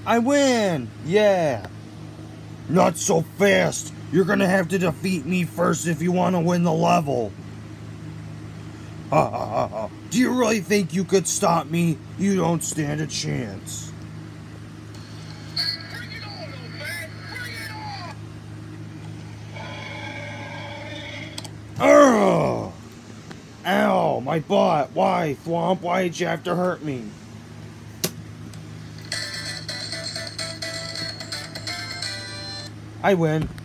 I win! Yeah! Not so fast! You're gonna have to defeat me first if you want to win the level. Ha ha ha ha. Do you really think you could stop me? You don't stand a chance. Bring it on, old man! Bring it on! Ugh! Ow! My butt! Why, Thwomp? Why did you have to hurt me? I win.